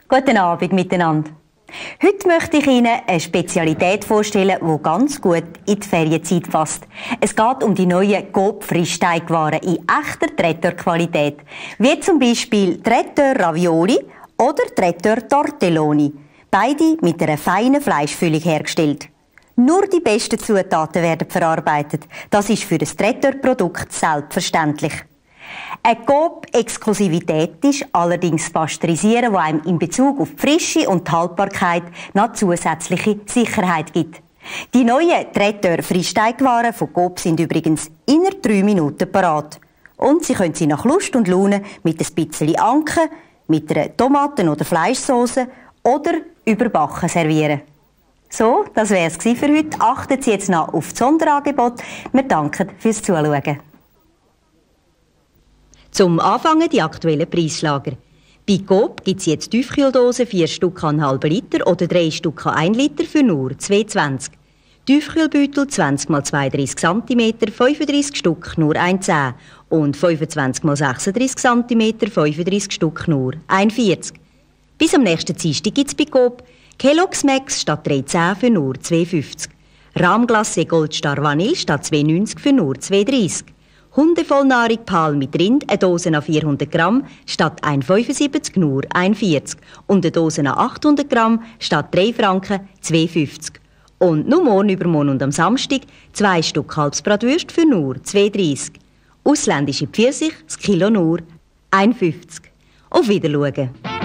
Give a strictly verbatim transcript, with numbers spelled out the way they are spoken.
Guten Abend miteinander. Heute möchte ich Ihnen eine Spezialität vorstellen, die ganz gut in die Ferienzeit passt. Es geht um die neuen Coop Frischteigwaren in echter Tretteur-Qualität, wie zum Beispiel Tretteur Ravioli oder Tretteur Tortelloni. Beide mit einer feinen Fleischfüllung hergestellt. Nur die besten Zutaten werden verarbeitet. Das ist für ein Tretteur-Produkt selbstverständlich. Eine Coop-Exklusivität ist allerdings Pasteurisieren, das einem in Bezug auf die Frische und die Haltbarkeit noch zusätzliche Sicherheit gibt. Die neuen Tretteur Frischteigwaren von Coop sind übrigens innerhalb drei Minuten parat. Und Sie können sie nach Lust und Laune mit ein bisschen Anke, mit einer Tomaten- oder Fleischsauce oder überbacken servieren. So, das wäre es für heute. Achten Sie jetzt noch auf das Sonderangebot. Wir danken fürs Zuschauen. Zum Anfangen die aktuellen Preisschlager. Bei Coop gibt es jetzt Tiefkühldosen vier Stück an halben Liter oder drei Stück an ein Liter für nur zwei Franken zwanzig. Tiefkühlbeutel zwanzig mal zweiunddreißig Zentimeter, fünfunddreißig Stück, nur ein Franken zehn. Und fünfundzwanzig mal sechsunddreißig Zentimeter, fünfunddreißig Stück, nur ein Franken vierzig. Bis am nächsten Dienstag gibt es bei Coop Kellogg's Max statt drei Franken zehn für nur zwei Franken fünfzig. Rahmglace Goldstar Vanille statt zwei Franken neunzig für nur zwei Franken dreißig. Hundevollnahrung Pal mit Rind, eine Dose nach vierhundert Gramm, statt ein Franken fünfundsiebzig, nur ein Franken vierzig. Und eine Dose nach achthundert Gramm, statt drei Franken, zwei Franken fünfzig. Und nur morgen, übermorgen und am Samstag zwei Stück Kalbsbratwürste für nur zwei Franken dreißig. Ausländische Pfirsich, das Kilo nur ein Franken fünfzig. Auf Wiedersehen.